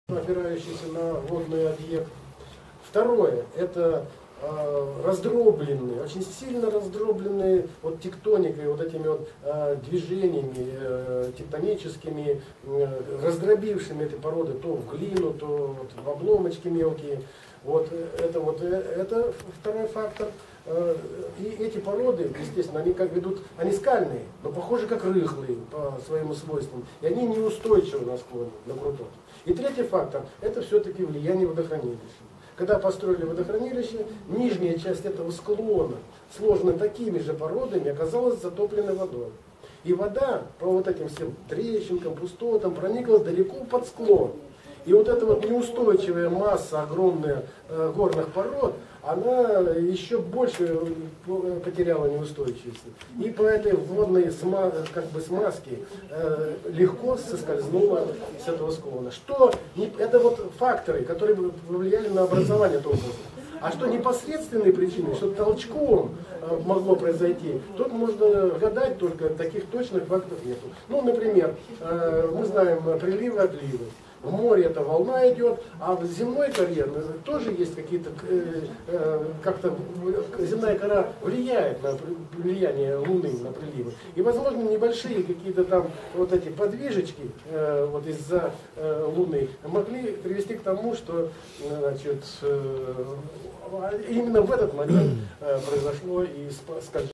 опирающийся на водный объект. Второе – это раздробленные, очень сильно раздробленные вот тектоникой, вот этими вот движениями тектоническими, раздробившими эти породы то в глину, то вот в обломочки мелкие. Это второй фактор. И эти породы, естественно, они как ведут, они скальные, но похожи как рыхлые по своим свойствам. И они неустойчивы на склоне, на крутом. И третий фактор – это все-таки влияние водохранилища. Когда построили водохранилище, нижняя часть этого склона, сложена такими же породами, оказалась затоплена водой. И вода по вот этим всем трещинкам, пустотам проникла далеко под склон. И вот эта вот неустойчивая масса огромная горных пород, она еще больше потеряла неустойчивость. И по этой водной смазке легко соскользнула с этого склона. Это вот факторы, которые повлияли на образование толков. А что непосредственные причины, что толчком могло произойти, тут можно гадать, только таких точных фактов нет. Ну, например, мы знаем приливы, отливы. В море эта волна идет, а в земной коре тоже есть какие-то, как-то земная кора влияет на влияние Луны на приливы. И, возможно, небольшие какие-то там вот эти подвижечки вот из-за Луны могли привести к тому, что, значит, именно в этот момент произошло и скольжение.